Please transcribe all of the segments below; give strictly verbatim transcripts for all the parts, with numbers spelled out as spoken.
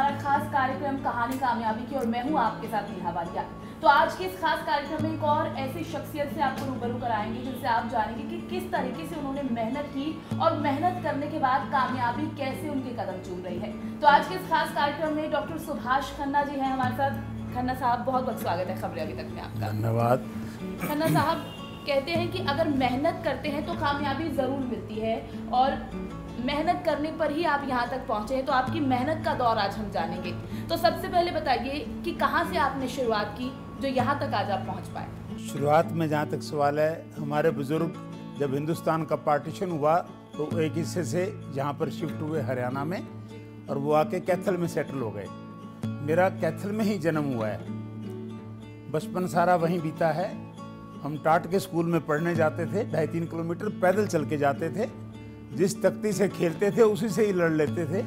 हमारा खास कार्यक्रम कहानी कामयाबी की और मैं हूं आपके साथ नेहा वालिया। तो आज के इस खास कार्यक्रम में एक और ऐसी शख्सियत से आपको रूबरू कराएंगे जिनसे आप जानेंगे कि किस तरीके से उन्होंने मेहनत की और मेहनत करने के बाद कामयाबी कैसे उनके कदम चूम रही है। तो आज के इस खास कार्यक्रम में डॉक्टर सुभाष खन्ना जी हैं हमारे साथ। खन्ना साहब, बहुत बहुत स्वागत है खबरें अभी तक में आपका। धन्यवाद। खन्ना साहब, कहते हैं कि अगर मेहनत करते हैं तो कामयाबी ज़रूर मिलती है और मेहनत करने पर ही आप यहाँ तक पहुँचे हैं, तो आपकी मेहनत का दौर आज हम जानेंगे। तो सबसे पहले बताइए कि कहाँ से आपने शुरुआत की जो यहाँ तक आज आप पहुँच पाए। शुरुआत में जहाँ तक सवाल है, हमारे बुजुर्ग जब हिंदुस्तान का पार्टीशन हुआ तो एक हिस्से से यहाँ पर शिफ्ट हुए हरियाणा में और वो आके कैथल में सेटल हो गए। मेरा कैथल में ही जन्म हुआ है, बचपन सारा वहीं बीता है। हम टाट के स्कूल में पढ़ने जाते थे, ढाई तीन किलोमीटर पैदल चल के जाते थे। जिस तख्ती से खेलते थे उसी से ही लड़ लेते थे।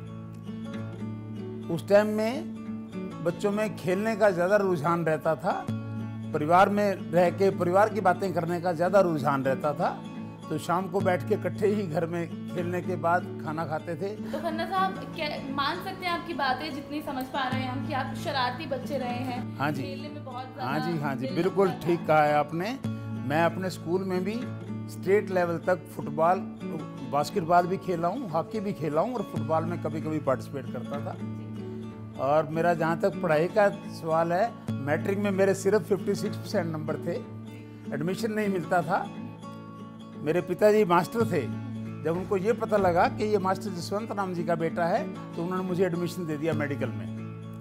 उस टाइम में बच्चों में खेलने का ज़्यादा रुझान रहता था, परिवार में रह के परिवार की बातें करने का ज़्यादा रुझान रहता था। तो शाम को बैठ के इकट्ठे ही घर में खेलने के बाद खाना खाते थे। तो खन्ना साहब, क्या मान सकते हैं आपकी बातें जितनी समझ पा रहे हैं हम कि आप शरारती बच्चे रहे हैं? हाँ जी, खेलने में बहुत ज़्यादा हाँ जी, हाँ जी, दिल बिल्कुल लगता ठीक था। कहा है आपने। मैं अपने स्कूल में भी स्टेट लेवल तक फुटबॉल, बास्केटबॉल भी खेला हूँ, हॉकी भी खेला हूँ और फुटबॉल में कभी कभी पार्टिसिपेट करता था। और मेरा जहाँ तक पढ़ाई का सवाल है, मैट्रिक में मेरे सिर्फ छप्पन परसेंट नंबर थे, एडमिशन नहीं मिलता था। मेरे पिताजी मास्टर थे। जब उनको ये पता लगा कि ये मास्टर जसवंत राम जी का बेटा है तो उन्होंने मुझे एडमिशन दे दिया मेडिकल में।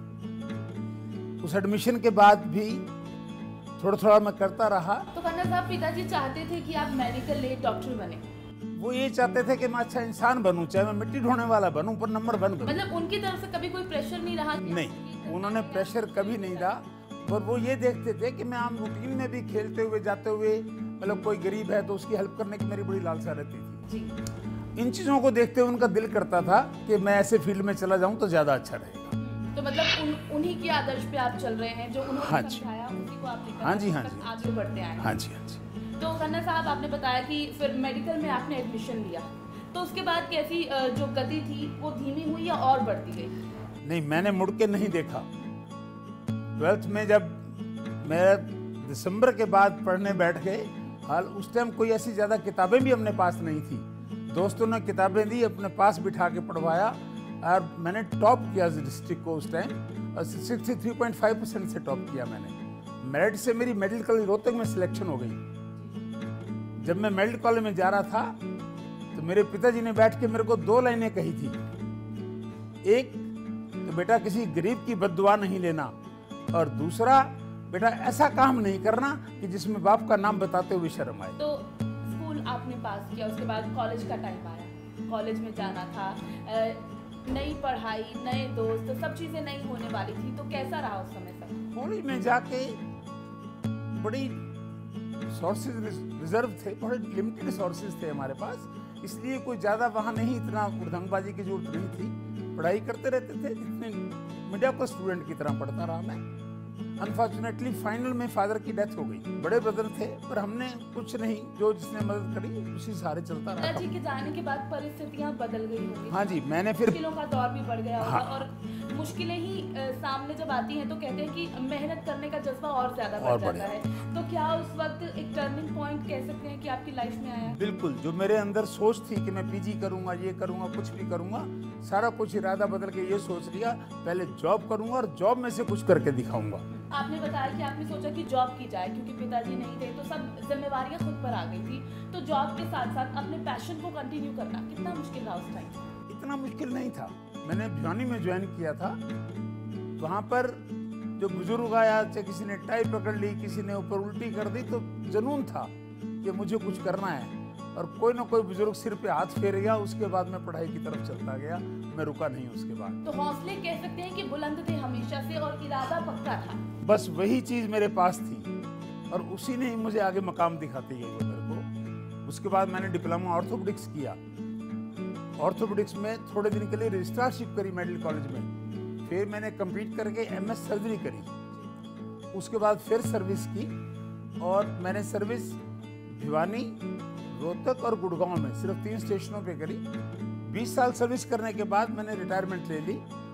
उस एडमिशन के बाद भी थोड़ा थोड़ा मैं करता रहा। तो खन्ना साहब, पिताजी चाहते थे कि आप मेडिकल ले डॉक्टर बने? वो ये चाहते थे कि मैं अच्छा इंसान बनूं, चाहे मैं मिट्टी ढोने वाला बनूं पर नंबर बन गया। मतलब उनकी तरफ से कभी कोई प्रेशर नहीं रहा? नहीं, उन्होंने प्रेशर कभी नहीं डाला। पर वो ये देखते थे कि मैं आम रूटीन में भी खेलते हुए जाते हुए, मतलब कोई गरीब है तो उसकी हेल्प करने की मेरी बड़ी लालसा रहती थी जी। इन चीज़ों को देखते हुए उनका दिल करता था कि मैं ऐसे फील्ड में चला जाऊं तो ज़्यादा अच्छा रहेगा। तो मतलब उन, उन्हीं के आदर्श पे आप चल रहे हैं, जो उन्होंने हाँ जी। समझाया उसी को आप लेकर हाँ जी, हाँ जी, आगे बढ़ते आए। हाँ जी, हाँ जी। तो खन्ना साहब, आपने बताया कि फिर मेडिकल में आपने एडमिशन लिया, तो उसके बाद कैसी अ, जो गति थी वो धीमी हुई या और बढ़ती गई? नहीं, मैंने मुड़ के नहीं देखा। ट्वेल्थ में जब मैं दिसंबर के बाद पढ़ने बैठ गए, हाल उस टाइम कोई ऐसी ज़्यादा किताबें भी अपने पास नहीं थी। दोस्तों ने किताबें दी, अपने पास बिठा के पढ़वाया और मैंने टॉप किया डिस्ट्रिक्ट को उस टाइम, और sixty three point five percent से टॉप किया मैंने। मेरिट से मेरी मेडिकल कॉलेज रोहतक में सिलेक्शन हो गई। जब मैं मेडिकल कॉलेज में जा रहा था तो मेरे पिताजी ने बैठ के मेरे को दो लाइनें कही थी। एक तो बेटा, किसी गरीब की बद्दुआ नहीं लेना, और दूसरा बेटा, ऐसा काम नहीं करना कि जिसमें बाप का नाम बताते हुए शर्म आए। तो स्कूल आपने पास किया, उसके बाद कॉलेज का टाइम आया, कॉलेज में जाना था, नई पढ़ाई, नए दोस्त, सब चीज़ें नई होने वाली थी, तो कैसा रहा उस समय तक? कॉलेज में जाके बड़ी सोर्सेज रिजर्व थे, बड़े लिमिटेड सोर्सेज थे हमारे पास, इसलिए कोई ज़्यादा वहाँ नहीं, इतना उड़दंगबाजी की जरूरत नहीं थी। पढ़ाई करते रहते थे, जितने मीडिया को स्टूडेंट की तरह पढ़ता रहा मैं। अनफॉर्चुनेटली फाइनल में फादर की डेथ हो गई। बड़े ब्रदर थे पर हमने कुछ नहीं, जो जिसने मदद करी उसी सहारे चलता रहा। पिताजी के जाने के बाद परिस्थितियां बदल गई होंगी। हाँ जी, मैंने फिर मुश्किलों का दौर भी बढ़ गया होगा। हाँ। और मुश्किलें ही अ, सामने जब आती हैं तो कहते हैं कि मेहनत करने का जज्बा और ज्यादा बढ़ जाता है। तो क्या उस वक्त एक टर्निंग पॉइंट कह सकते हैं कि आपकी लाइफ में आया? बिल्कुल, जो मेरे अंदर सोच थी कि मैं पीजी करूंगा, ये करूंगा, कुछ भी करूंगा, सारा कुछ इरादा बदल के ये सोच लिया पहले जॉब करूंगा और जॉब में से कुछ करके दिखाऊंगा। आपने बताया कि आपने सोचा कि जॉब की जाए, क्योंकि पिताजी नहीं थे तो सब जिम्मेवारियां खुद पर आ गई थी। तो जॉब के साथ साथ अपने पैशन को कंटिन्यू करना कितना मुश्किल था उस टाइम? इतना मुश्किल नहीं था। मैंने भिवानी में ज्वाइन किया था। वहाँ पर जो बुजुर्ग आया, चाहे किसी ने टाई पकड़ ली, किसी ने ऊपर उल्टी कर दी, तो जुनून था कि मुझे कुछ करना है। और कोई ना कोई बुजुर्ग सिर पे हाथ फेर गया, उसके बाद मैं पढ़ाई की तरफ चलता गया, मैं रुका नहीं उसके बाद। तो हौसले कह सकते हैं कि बुलंद थे हमेशा से और इरादा पक्का था। बस वही चीज़ मेरे पास थी और उसी ने ही मुझे आगे मकाम दिखाती गई वो मेरे को। उसके बाद मैंने डिप्लोमा ऑर्थोपेडिक्स किया। ऑर्थोपेडिक्स में थोड़े दिन के लिए रजिस्ट्रारशिप करी मेडिकल कॉलेज में। फिर मैंने कंप्लीट करके एमएस सर्जरी करी। उसके बाद फिर सर्विस की और मैंने सर्विस भिवानी, रोहतक और गुड़गांव में सिर्फ तीन स्टेशनों पे करी। बीस साल सर्विस करने के बाद मैंने रिटायरमेंट ले ली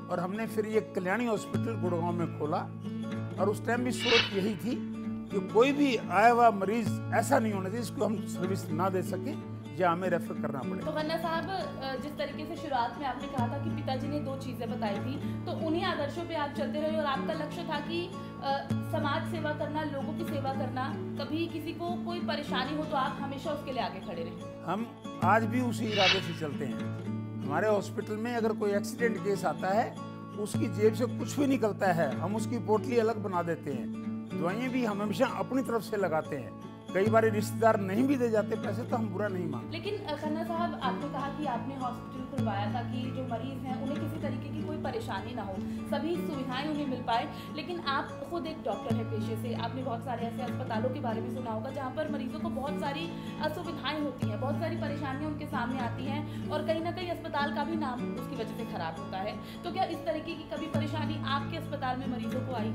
और हमने फिर ये कल्याणी हॉस्पिटल गुड़गांव में खोला। और उस टाइम भी सोच यही थी कि कोई भी आया हुआ मरीज ऐसा नहीं होना चाहिए जिसको हम सर्विस ना दे सके या हमें रेफर करना पड़े। तो खन्ना साहब, जिस तरीके से शुरुआत में आपने कहा था कि पिताजी ने दो चीज़ें बताई थी, तो उन्हीं आदर्शों पे आप चलते रहे और आपका लक्ष्य था कि आ, समाज सेवा करना, लोगों की सेवा करना, कभी किसी को कोई परेशानी हो तो आप हमेशा उसके लिए आगे खड़े रहे। हम आज भी उसी इरादे से चलते हैं। हमारे हॉस्पिटल में अगर कोई एक्सीडेंट केस आता है, उसकी जेब से कुछ भी निकलता है, हम उसकी पोटली अलग बना देते हैं। दवाइयाँ भी हम हमेशा अपनी तरफ से लगाते हैं। कई बार रिश्तेदार नहीं भी दे जाते पैसे तो हम बुरा नहीं मानते। लेकिन खन्ना साहब, आपने कहा कि आपने हॉस्पिटल खुलवाया ताकि जो मरीज हैं उन्हें किसी तरीके की कोई परेशानी ना हो, सभी सुविधाएं उन्हें मिल पाए। लेकिन आप खुद एक डॉक्टर हैं पेशे से, आपने बहुत सारे ऐसे अस्पतालों के बारे में सुना होगा जहाँ पर मरीजों को बहुत सारी असुविधाएं होती हैं, बहुत सारी परेशानियाँ उनके सामने आती हैं और कहीं ना कहीं अस्पताल का भी नाम उसकी वजह से खराब होता है। तो क्या इस तरीके की कभी परेशानी आपके अस्पताल में मरीजों को आई?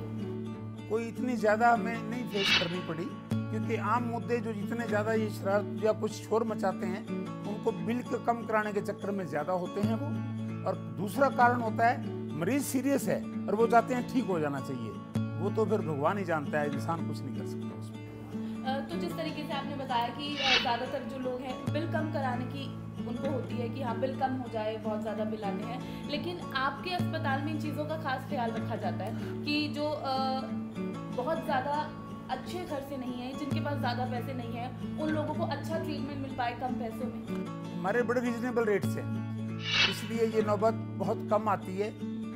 कोई इतनी ज़्यादा हमें नहीं फेस करनी पड़ी, क्योंकि आम मुद्दे जो जितने ज़्यादा ये शरारत या कुछ शोर मचाते हैं उनको बिल कम कराने के चक्कर में ज़्यादा होते हैं वो। और दूसरा कारण होता है मरीज सीरियस है और वो चाहते हैं ठीक हो जाना चाहिए, वो तो फिर भगवान ही जानता है, इंसान कुछ नहीं कर सकता उसमें। तो जिस तरीके से आपने बताया कि ज़्यादातर जो लोग हैं बिल कम कराने की उनको होती है कि हाँ बिल कम हो जाए, बहुत ज़्यादा बिल आते हैं, लेकिन आपके अस्पताल में इन चीज़ों का खास ख्याल रखा जाता है कि जो आ, बहुत ज़्यादा अच्छे घर से नहीं है, जिनके पास ज़्यादा पैसे नहीं है, उन लोगों को अच्छा ट्रीटमेंट मिल पाए कम पैसों में। हमारे बड़े रीजनेबल रेट्स हैं, इसलिए ये नौबत बहुत कम आती है।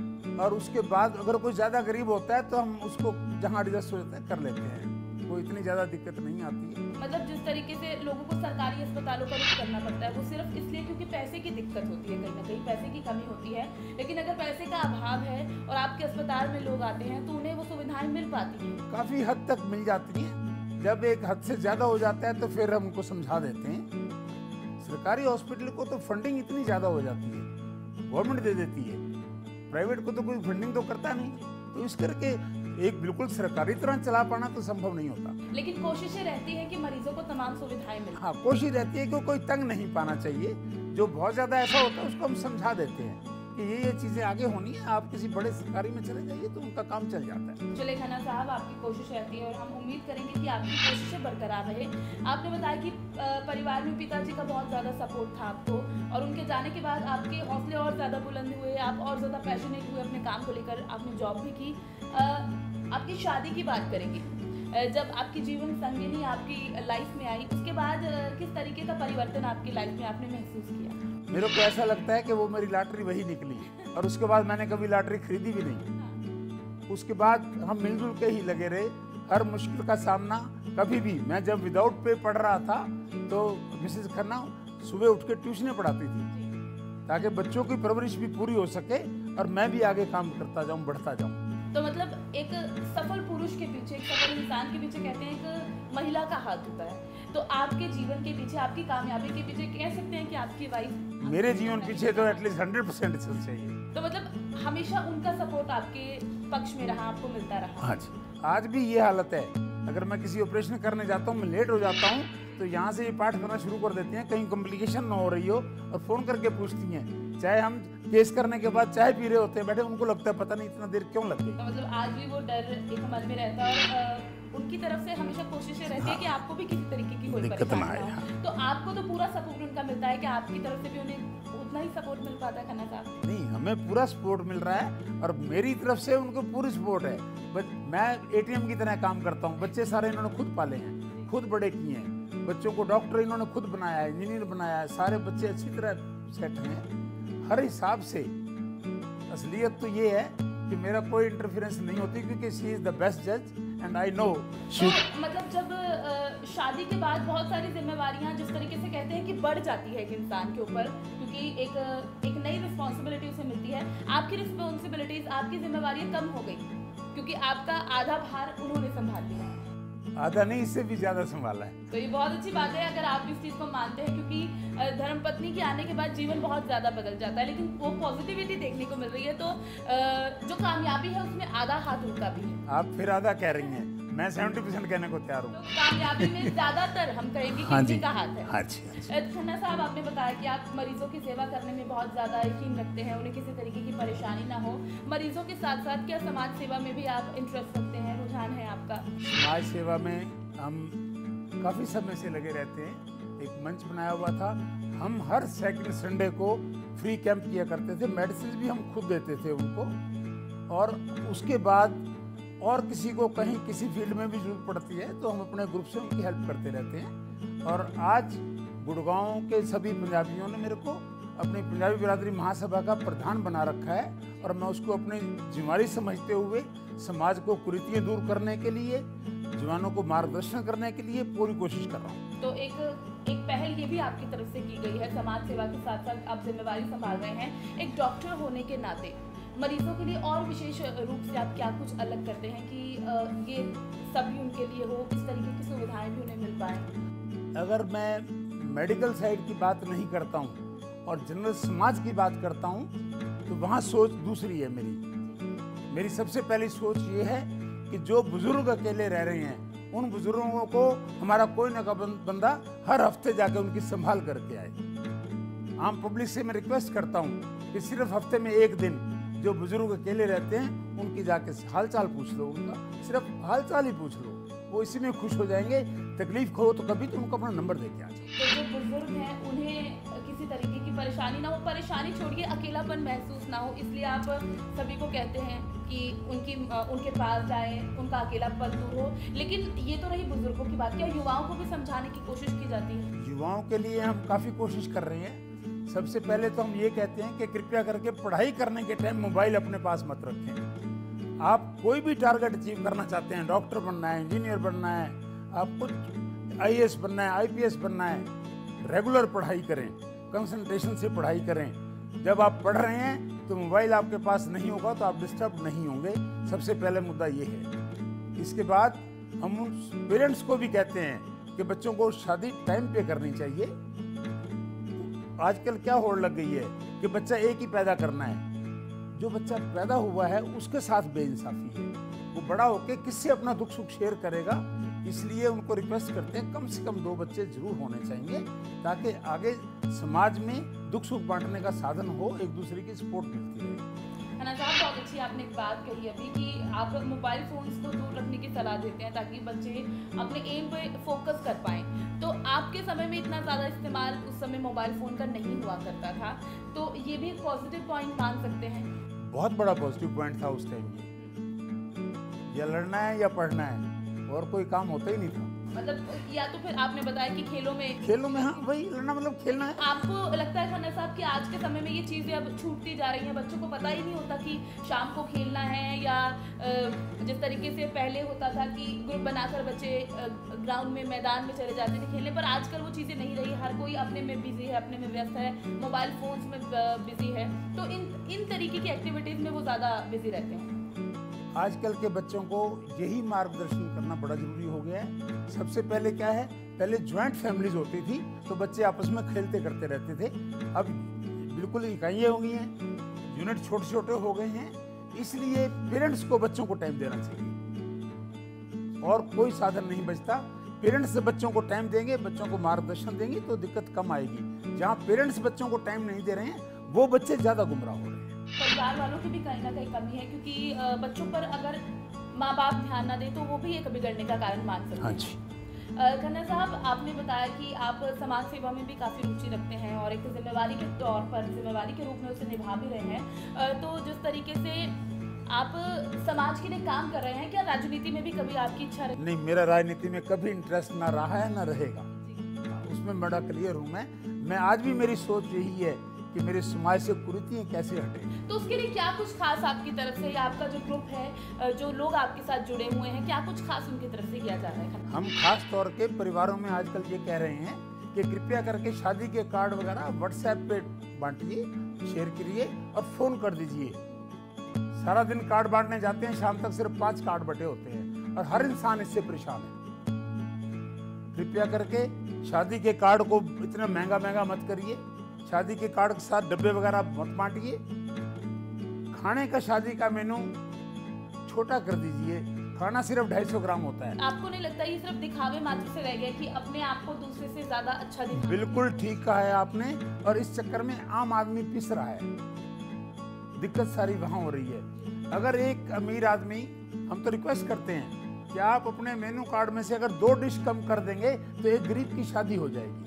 और उसके बाद अगर कोई ज़्यादा गरीब होता है तो हम उसको जहाँ एडजस्ट हो जाता है कर लेते हैं, कोई इतनी ज़्यादा दिक्कत नहीं आती है। मतलब जिस तरीके से लोगों को सरकारी अस्पतालों का रुख करना पड़ता है वो सिर्फ इसलिए क्योंकि पैसे की दिक्कत होती है, कहीं ना कहीं पैसे की कमी होती है। लेकिन अगर पैसे का अभाव है और आपके अस्पताल में लोग आते हैं तो उन्हें वो सुविधाएं मिल पाती हैं, काफ़ी हद तक मिल जाती हैं। जब एक हद से ज़्यादा हो जाता है तो फिर हम उनको समझा देते हैं। सरकारी हॉस्पिटल को तो फंडिंग इतनी ज़्यादा हो जाती है, गवर्नमेंट दे देती है, प्राइवेट को तो कोई फंडिंग तो करता नहीं, तो इस करके एक बिल्कुल सरकारी तरह चला पाना तो संभव नहीं होता। लेकिन कोशिशें रहती हैं कि मरीजों को तमाम सुविधाएं मिलें। हाँ, कोशिश रहती है कि कोई तंग नहीं पाना चाहिए। जो बहुत ज़्यादा ऐसा होता है उसको हम समझा देते हैं कि ये ये चीज़ें आगे होनी है, आप किसी बड़े सरकारी में चले जाइए तो उनका काम चल जाता है। चले खन्ना साहब, आपकी कोशिश रहती है और हम उम्मीद करेंगे कि आपकी कोशिशें बरकरार रहे। आपने बताया कि परिवार में पिताजी का बहुत ज़्यादा सपोर्ट था आपको और उनके जाने के बाद आपके हौसले और ज़्यादा बुलंद हुए, आप और ज़्यादा पैशनेट हुए अपने काम को लेकर, आपने जॉब भी की। आपकी शादी की बात करेंगे, जब आपकी जीवन संगिनी आपकी लाइफ में आई उसके बाद किस तरीके का परिवर्तन आपकी लाइफ में आपने महसूस किया? मेरे को ऐसा लगता है कि वो मेरी लॉटरी वही निकली और उसके बाद मैंने कभी लॉटरी खरीदी भी नहीं। उसके बाद हम मिलजुल के ही लगे रहे, हर मुश्किल का सामना। कभी भी मैं जब विदाउट पे पढ़ रहा था तो मिसेज खन्ना सुबह उठ के ट्यूशनें पढ़ाती थी ताकि बच्चों की परवरिश भी पूरी हो सके और मैं भी आगे काम करता जाऊँ, बढ़ता जाऊँ। तो मतलब एक सफल पुरुष के पीछे, एक सफल इंसान के पीछे कहते हैं एक महिला का हाथ होता है, तो आपके जीवन के पीछे, आपकी कामयाबी के पीछे कह सकते हैं कि आपकी वाइफ। मेरे जीवन पीछे तो एटलीस्ट हंड्रेड परसेंट चल चाहिए। तो मतलब हमेशा उनका सपोर्ट आपके पक्ष में रहा, आपको मिलता रहा। आज आज भी ये हालत है। अगर मैं किसी ऑपरेशन करने जाता हूँ, मैं लेट हो जाता हूँ तो यहाँ से ये पाठ करना शुरू कर देती हैं, कहीं कॉम्प्लिकेशन ना हो रही हो, और फ़ोन करके पूछती हैं। चाहे हम केस करने के बाद चाय पी रहे होते हैं बैठे, उनको लगता है पता नहीं इतना देर क्यों लग गई। तो मतलब आज भी वो डर एक मन में रहता है और उनकी तरफ से हमेशा कोशिशें रहती है कि आपको भी किसी तरीके की कोई परेशानी ना हो। तो आपको तो पूरा सपोर्ट उनका मिलता है कि आपकी तरफ से भी उन्हें उतना ही सपोर्ट मिल पाता है खन्ना साहब? नहीं, हमें पूरा सपोर्ट मिल रहा है और मेरी तरफ से उनको पूरी सपोर्ट है। बट मैं एटीएम की तरह काम करता हूँ। बच्चे सारे इन्होंने खुद पाले हैं, खुद बड़े किए हैं, बच्चों को डॉक्टर इन्होंने खुद बनाया है, इंजीनियर बनाया है, सारे बच्चे अच्छी तरह सेट हैं हर हिसाब से। असलियत तो ये है कि मेरा कोई इंटरफेरेंस नहीं होती क्योंकि शी इज द बेस्ट जज एंड आई नो। तो मतलब जब आ, शादी के बाद बहुत सारी जिम्मेवारियां जिस तरीके से कहते हैं कि बढ़ जाती है एक इंसान के ऊपर, क्योंकि एक एक नई रिस्पॉन्सिबिलिटी उसे मिलती है। आपकी रिस्पॉन्सिबिलिटीज, आपकी जिम्मेवारियां कम हो गई क्योंकि आपका आधा भार उन्होंने संभाल लिया। आधा नहीं, इससे भी ज्यादा संभाला है। तो ये बहुत अच्छी बात है अगर आप इस चीज़ को मानते हैं, क्योंकि धर्मपत्नी के आने के बाद जीवन बहुत ज़्यादा बदल जाता है। लेकिन वो पॉजिटिविटी देखने को मिल रही है, तो जो कामयाबी है उसमें आधा हाथ उनका भी है। आप फिर आधा कह रही हैं, मैं सेवेंटी परसेंट कहने को तैयार तो हूँ। कामयाबी में ज्यादातर हम कहेंगे कि हाँ जी, इसी का हाथ है। हाँ जी, हाँ जी। अ, खन्ना साहब, आपने बताया कि आप मरीजों की सेवा करने में बहुत ज़्यादा यकीन रखते हैं, उन्हें किसी तरीके की परेशानी ना हो। मरीजों के साथ साथ क्या समाज सेवा में भी आप इंटरेस्ट रखते हैं, रुझान है आपका? समाज सेवा में हम काफ़ी समय से लगे रहते हैं। एक मंच बनाया हुआ था, हम हर सेकंड संडे को फ्री कैंप किया करते थे, मेडिसिन भी हम खुद देते थे उनको। और उसके बाद और किसी को कहीं किसी फील्ड में भी जरूरत पड़ती है तो हम अपने ग्रुप से उनकी हेल्प करते रहते हैं। और आज गुड़गांव के सभी पंजाबियों ने मेरे को अपनी पंजाबी बिरादरी महासभा का प्रधान बना रखा है, और मैं उसको अपनी जिम्मेदारी समझते हुए समाज को कुरीतियाँ दूर करने के लिए, जवानों को मार्गदर्शन करने के लिए पूरी कोशिश कर रहा हूँ। तो एक एक पहल ये भी आपकी तरफ से की गई है, समाज सेवा के साथ साथ आप जिम्मेवारी संभाल रहे हैं। एक डॉक्टर होने के नाते मरीजों के लिए और विशेष रूप से आप क्या कुछ अलग करते हैं कि ये सभी उनके लिए हो, इस तरीके की सुविधाएं भी उन्हें मिल पाएँ? अगर मैं मेडिकल साइड की बात नहीं करता हूँ और जनरल समाज की बात करता हूँ तो वहाँ सोच दूसरी है मेरी। मेरी सबसे पहली सोच ये है कि जो बुजुर्ग अकेले रह रहे हैं उन बुजुर्गों को हमारा कोई ना कोई बंदा हर हफ्ते जाके उनकी संभाल करके आए। आम पब्लिक से मैं रिक्वेस्ट करता हूँ कि सिर्फ हफ्ते में एक दिन जो बुजुर्ग अकेले रहते हैं उनकी जाके हालचाल पूछ लो, उनका सिर्फ हालचाल ही पूछ लो, वो इसी में खुश हो जाएंगे। तकलीफ हो तो कभी तो उनको अपना नंबर दे के आ जाओ। तो जो बुजुर्ग हैं उन्हें किसी तरीके की परेशानी ना हो, परेशानी छोड़िए अकेलापन महसूस ना हो, इसलिए आप सभी को कहते हैं कि उनकी उनके पास जाएं, उनका अकेलापन दूर हो। लेकिन ये तो रही बुजुर्गों की बात, क्या युवाओं को भी समझाने की कोशिश की जाती है? युवाओं के लिए हम काफ़ी कोशिश कर रहे हैं। सबसे पहले तो हम ये कहते हैं कि कृपया करके पढ़ाई करने के टाइम मोबाइल अपने पास मत रखें। आप कोई भी टारगेट अचीव करना चाहते हैं, डॉक्टर बनना है, इंजीनियर बनना है, आप कुछ आई ए एस बनना है, आई पी एस बनना है, रेगुलर पढ़ाई करें, कंसंट्रेशन से पढ़ाई करें। जब आप पढ़ रहे हैं तो मोबाइल आपके पास नहीं होगा तो आप डिस्टर्ब नहीं होंगे। सबसे पहले मुद्दा ये है। इसके बाद हम उन पेरेंट्स को भी कहते हैं कि बच्चों को शादी टाइम पे करनी चाहिए। आजकल क्या होड़ लग गई है कि बच्चा एक ही पैदा करना है। जो बच्चा पैदा हुआ है उसके साथ बेइंसाफी है, वो बड़ा होकर किससे अपना दुख सुख शेयर करेगा। इसलिए उनको रिक्वेस्ट करते हैं कम से कम दो बच्चे जरूर होने चाहिए ताकि आगे समाज में दुख सुख बांटने का साधन हो, एक दूसरे की सपोर्ट मिलती रहे। खन्ना साहब, बहुत अच्छी आपने एक बात कही अभी कि आप मोबाइल फोन्स को दूर रखने की सलाह देते हैं ताकि बच्चे अपने एम पे फोकस कर पाएं। तो आपके समय में इतना ज़्यादा इस्तेमाल उस समय मोबाइल फ़ोन का नहीं हुआ करता था, तो ये भी एक पॉजिटिव पॉइंट मान सकते हैं? बहुत बड़ा पॉजिटिव पॉइंट था उस टाइम। या लड़ना है या पढ़ना है, और कोई काम होता ही नहीं था। मतलब या तो फिर आपने बताया कि खेलों में खेलों में हाँ वही लड़ना मतलब खेलना है। आपको लगता है खन्ना साहब कि आज के समय में ये चीज़ें अब छूटती जा रही हैं, बच्चों को पता ही नहीं होता कि शाम को खेलना है, या जिस तरीके से पहले होता था कि ग्रुप बनाकर बच्चे ग्राउंड में मैदान में चले जाते थे खेलने, पर आजकल वो चीज़ें नहीं रही। हर कोई अपने में बिजी है, अपने में व्यस्त है, मोबाइल फोन्स में बिजी है, तो इन इन तरीके की एक्टिविटीज़ में वो ज़्यादा बिजी रहते हैं। आजकल के बच्चों को यही मार्गदर्शन करना बड़ा जरूरी हो गया है। सबसे पहले क्या है, पहले ज्वाइंट फैमिलीज होती थी तो बच्चे आपस में खेलते करते रहते थे। अब बिल्कुल इकाइयाँ हो गई हैं, यूनिट छोटे छोटे हो गए हैं, इसलिए पेरेंट्स को बच्चों को टाइम देना चाहिए और कोई साधन नहीं बचता। पेरेंट्स से बच्चों को टाइम देंगे, बच्चों को मार्गदर्शन देंगे तो दिक्कत कम आएगी। जहाँ पेरेंट्स बच्चों को टाइम नहीं दे रहे हैं वो बच्चे ज़्यादा गुमराह हो रहे हैं। परिवार वालों की भी कहीं ना कहीं कमी है, क्योंकि बच्चों पर अगर माँ बाप ध्यान ना दे तो वो भी एक बिगड़ने का कारण मान सकते हैं। हाँ जी। खन्ना साहब, आपने बताया कि आप समाज सेवा में भी काफ़ी रुचि रखते हैं और एक जिम्मेवारी के तौर पर जिम्मेवारी के रूप में उसे निभा भी रहे हैं। तो जिस तरीके से आप समाज के लिए काम कर रहे हैं, क्या राजनीति में भी कभी आपकी इच्छा रही? नहीं, मेरा राजनीति में कभी इंटरेस्ट ना रहा है ना रहेगा, उसमें बड़ा क्लियर हूँ मैं मैं आज भी मेरी सोच यही है कि मेरे समाज से कुरीतियाँ कैसे हटें। तो उसके लिए क्या कुछ खास आपकी तरफ से या आपका जो ग्रुप है, जो लोग आपके साथ जुड़े हुए हैं, क्या कुछ खास उनकी तरफ से किया जा रहा है? हम खास तौर के परिवारों में आजकल ये कह रहे हैं कि कृपया करके शादी के कार्ड वगैरह व्हाट्सएप पे बांटिए, शेयर करिए और फोन कर दीजिए। सारा दिन कार्ड बांटने जाते हैं, शाम तक सिर्फ पांच कार्ड बटे होते हैं और हर इंसान इससे परेशान है। कृपया करके शादी के कार्ड को इतना महंगा महंगा मत करिए, शादी के कार्ड के साथ डब्बे वगैरह मत बांटिए। खाने का शादी का मेनू छोटा कर दीजिए, खाना सिर्फ ढाई सौ ग्राम होता है। आपको नहीं लगता ये सिर्फ दिखावे मात्र से रह गया कि अपने आप को दूसरे से ज्यादा अच्छा दिखाना? बिल्कुल ठीक कहा है आपने, और इस चक्कर में आम आदमी पिस रहा है। दिक्कत सारी वहाँ हो रही है। अगर एक अमीर आदमी, हम तो रिक्वेस्ट करते हैं कि आप अपने मेनू कार्ड में से अगर दो डिश कम कर देंगे तो एक गरीब की शादी हो जाएगी।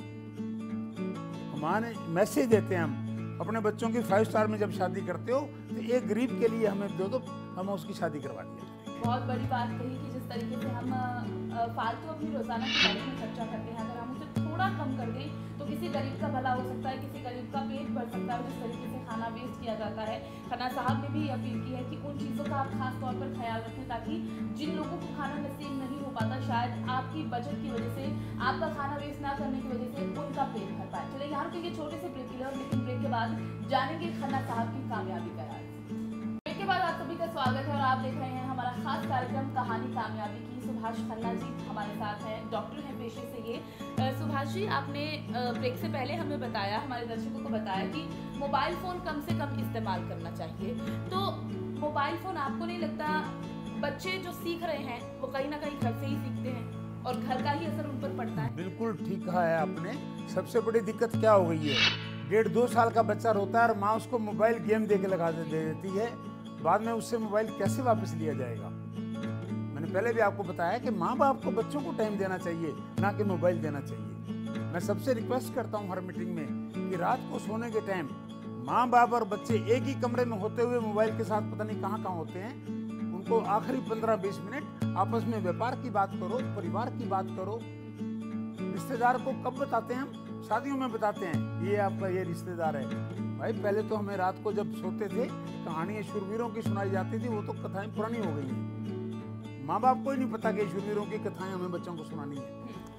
हमारे मैसेज देते हैं हम अपने बच्चों की, फाइव स्टार में जब शादी करते हो तो एक गरीब के लिए हमें दो दो, हम उसकी शादी करवा दिया। बहुत बड़ी बात कही कि जिस तरीके से हम फालतू अपनी रोजाना की लाइफ में खर्चा करते हैं, अगर हम उसे थोड़ा कम कर दें तो किसी गरीब का भला हो सकता है, किसी गरीब का पेट भर सकता है। जिस तरीके से खाना वेस्ट किया जाता है, खन्ना साहब ने भी अपील की है कि उन चीज़ों का आप खास तौर पर ख्याल रखें ताकि जिन लोगों को खाना नसीब नहीं हो पाता, शायद आपकी बजट की वजह से, आपका खाना वेस्ट ना करने की वजह से उनका पेट भर पाए। चलिए यहाँ रुकेंगे छोटे से ब्रेक के लिए, और लेकिन ब्रेक के बाद जानेंगे खन्ना साहब की कामयाबी का राज। ब्रेक के बाद आप सभी का स्वागत है और आप देख रहे हैं हमारा खास कार्यक्रम कहानी कामयाबी की। सुभाष खन्ना जी हमारे साथ हैं, डॉक्टर हैं पेशे से ये। सुभाष जी, आपने ब्रेक से पहले हमें बताया, हमारे दर्शकों को बताया कि मोबाइल फ़ोन कम से कम इस्तेमाल करना चाहिए। तो मोबाइल फ़ोन आपको नहीं लगता बच्चे जो सीख रहे हैं वो कहीं ना कहीं घर से ही सीखते हैं और घर का ही असर उन पर पड़ता है? बिल्कुल ठीक कहा है आपने। सबसे बड़ी दिक्कत क्या हो गई है, डेढ़ दो साल का बच्चा रोता है और माँ उसको मोबाइल गेम दे के लगा दे देती है, बाद में उससे मोबाइल कैसे वापस लिया जाएगा? मैंने पहले भी आपको बताया कि माँ बाप को बच्चों को टाइम देना चाहिए, ना कि मोबाइल देना चाहिए। मैं सबसे रिक्वेस्ट करता हूँ हर मीटिंग में कि रात को सोने के टाइम माँ बाप और बच्चे एक ही कमरे में होते हुए मोबाइल के साथ पता नहीं कहाँ कहाँ होते हैं, उनको आखिरी पंद्रह बीस मिनट आपस में व्यापार की बात करो, परिवार की बात करो। रिश्तेदार को कब बताते हैं हम? शादियों में बताते हैं ये आपका ये रिश्तेदार है। भाई पहले तो हमें रात को जब सोते थे कहानियाँ शूरवीरों की सुनाई जाती थी, वो तो कथाएं पुरानी हो गई हैं। माँ बाप को ही नहीं पता कि शूरवीरों की कथाएं हमें बच्चों को सुनानी है।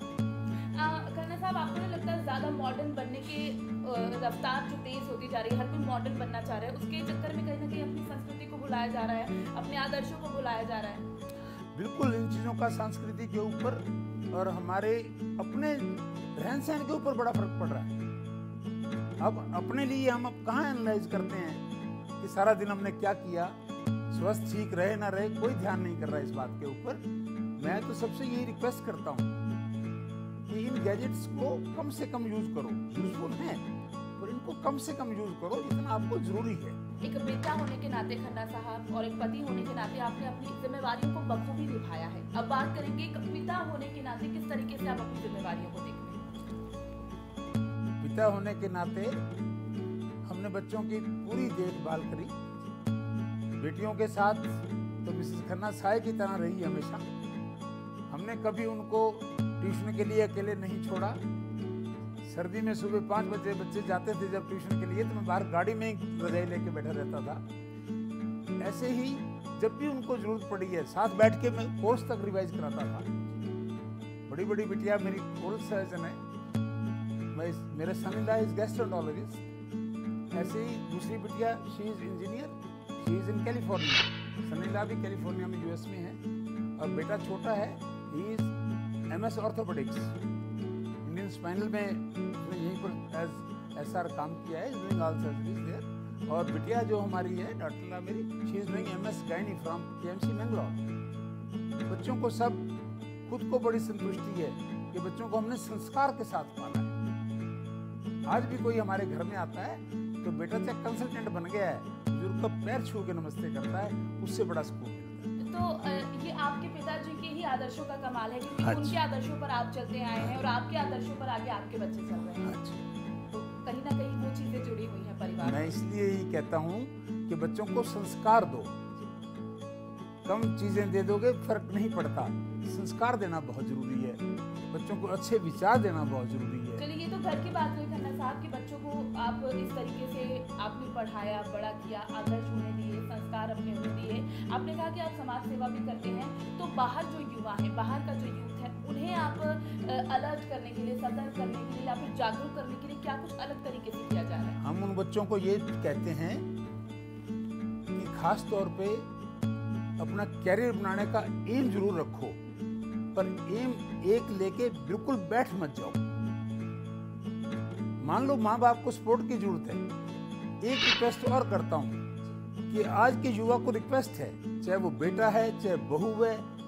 खन्ना साहब, आपको नहीं लगता ज़्यादा मॉडर्न बनने की रफ्तार जो तेज होती जा रही है, हर कोई मॉडर्न बनना चाह रहा है, उसके चक्कर में कहीं ना कहीं अपनी संस्कृति को भुलाया जा रहा है, अपने आदर्शों को भुलाया जा रहा है? बिल्कुल, इन चीज़ों का संस्कृति के ऊपर और हमारे अपने रहन सहन के ऊपर बड़ा फर्क पड़ रहा है। अब अपने लिए हम अब कहाँ एनालाइज करते हैं कि सारा दिन हमने क्या किया, स्वस्थ ठीक रहे ना रहे, कोई ध्यान नहीं कर रहा है इस बात के ऊपर। मैं तो सबसे यही रिक्वेस्ट करता हूँ कि इन गैजेट्स को कम से कम यूज करो। यूजफुल हैं पर इनको कम से कम यूज करो जितना आपको जरूरी है। एक बेटा होने के नाते खन्ना साहब और एक पति होने के नाते आपने अपनी जिम्मेवारियों को बखूबी निभाया है। अब बात करेंगे एक पिता होने के नाते किस तरीके से आप अपनी जिम्मेवारियों को देखते हैं? पिता होने के नाते हमने बच्चों की पूरी देखभाल करी। बेटियों के साथ तो मिसेस खन्ना साय की तरह रही हमेशा। हमने कभी उनको ट्यूशन के लिए अकेले नहीं छोड़ा। सर्दी में सुबह पाँच बजे बच्चे जाते थे जब ट्यूशन के लिए, तो मैं बाहर गाड़ी में रजाई लेके बैठा रहता था। ऐसे ही जब भी उनको जरूरत पड़ी है साथ बैठ के मैं कोर्स तक रिवाइज कराता था। बड़ी बड़ी बिटिया मेरी ओरल सर्जन है, मैं मेरे son in law is gastroenterologist. ऐसे ही दूसरी बिटिया she is engineer, she is in California. Son in law भी कैलिफोर्निया में यूएस में है, और बेटा छोटा है, he is MS orthopaedics. Indian spinal में उसने यहीं पर एज एसआर काम किया है, डूइंग ऑल सर्जरीज देयर। और बिटिया जो हमारी है डॉक्टर मेरी, she is doing MS gynae from KMC Mangalore. बच्चों को सब खुद को बड़ी संतुष्टि है कि बच्चों को हमने संस्कार के साथ पाला है। आज भी कोई हमारे घर में आता है तो बेटा चाहे कंसल्टेंट बन गया है, बुजुर्ग का पैर छू के नमस्ते करता है, उससे बड़ा सुकून मिलता है। तो ये आपके पिताजी के ही आदर्शों का कमाल है, क्योंकि उनके आदर्शों पर आप चलते आए हैं और आपके आदर्शों पर आगे आपके बच्चे चल रहे हैं। तो कहीं ना कहीं वो चीजें जुड़ी हुई हैं परिवार। मैं इसलिए ही कहता हूँ कि बच्चों को संस्कार दो। कम चीजें दे दोगे फर्क नहीं पड़ता, संस्कार देना बहुत जरूरी है। बच्चों को अच्छे विचार देना बहुत जरूरी है। चलिए, ये तो घर की बात हुई खन्ना साहब कि बच्चों को आप इस तरीके से आपने पढ़ाया, बड़ा किया, आदर्श होने दिए, संस्कार अपने होने दिए। आपने कहा कि आप समाज सेवा भी करते हैं, तो बाहर जो युवा है, बाहर का जो यूथ है, उन्हें आप अलर्ट करने के लिए, सतर्क करने के लिए या फिर जागरूक करने के लिए क्या कुछ अलग तरीके से किया जा रहा है? हम उन बच्चों को ये कहते हैं कि खास तौर पे अपना कैरियर बनाने का एम जरूर रखो, पर एम एक लेके बिल्कुल बैठ मत जाओ। मान लो माँ बाप को सपोर्ट की जरूरत है। एक रिक्वेस्ट और करता हूँ कि आज के युवा को रिक्वेस्ट है, चाहे वो बेटा है, चाहे बहू है,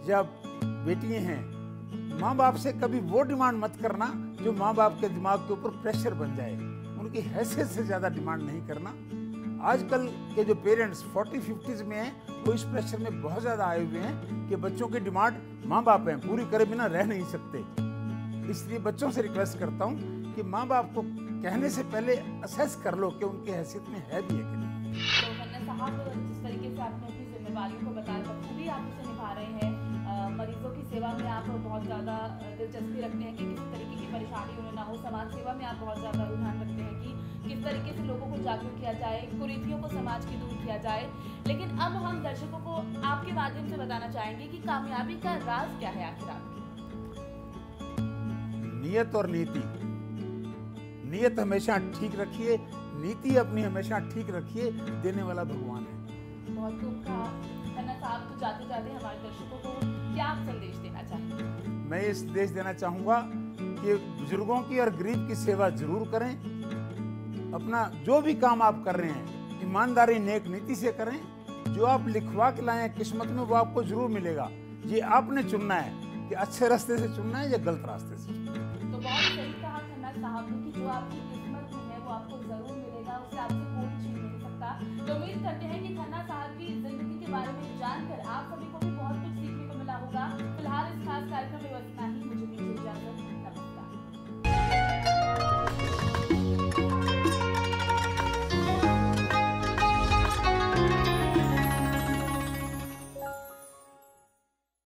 जब बेटियां हैं, माँ बाप से कभी वो डिमांड मत करना जो माँ बाप के दिमाग के ऊपर प्रेशर बन जाए। उनकी हैसियत से ज़्यादा डिमांड नहीं करना। आजकल के जो पेरेंट्स फोर्टी फिफ्टीज़ में हैं, वो इस प्रेशर में बहुत ज़्यादा आए हुए हैं कि बच्चों की डिमांड माँ बाप हैं, पूरी करे बिना रह नहीं सकते। इसलिए बच्चों से रिक्वेस्ट करता हूँ कि माँ बाप को कहने से पहले असेस कर लो कि उनकी हैसियत में है भी है कि नहीं। तो खन्ना साहब, जिस तरीके से आपने अपनी जिम्मेदारियों को बताया, बखूबी आप उसे निभा रहे हैं। मरीजों की सेवा में आप बहुत ज़्यादा दिलचस्पी रखते हैं कि किसी तरीके की परेशानी उन्हें ना हो। समाज सेवा में आप बहुत ज़्यादा रुझान रखते हैं कि किस तरीके से लोगों को जागरूक किया जाए, कुरीतियों को समाज की दूर किया जाए। लेकिन अब हम दर्शकों को आपके माध्यम से बताना चाहेंगे कि कामयाबी का राज क्या है आखिर आपकी? नियत और नीति। नियत हमेशा ठीक रखिए, नीति अपनी हमेशा ठीक रखिए, देने वाला भगवान है। बहुत खूब कहा खन्ना साहब। तो जाते जाते हमारे दर्शकों को क्या आप संदेश देना चाहेंगे? मैं ये संदेश देना चाहूँगा कि बुजुर्गों की और गरीब की सेवा जरूर करें। अपना जो भी काम आप कर रहे हैं ईमानदारी नेक नीति से करें। जो आप लिखवा के लाए हैं किस्मत में, वो आपको जरूर मिलेगा। ये आपने चुनना है कि अच्छे रास्ते से चुनना है या गलत रास्ते से। तो बहुत सही कहा खन्ना साहब ने कि जो आपकी किस्मत में है वो आपको जरूर मिलेगा, उसे आपसे कोई छीन नहीं सकता। तो उम्मीद करते हैं कि खन्ना साहब की जिंदगी के बारे में जानकर आप सभी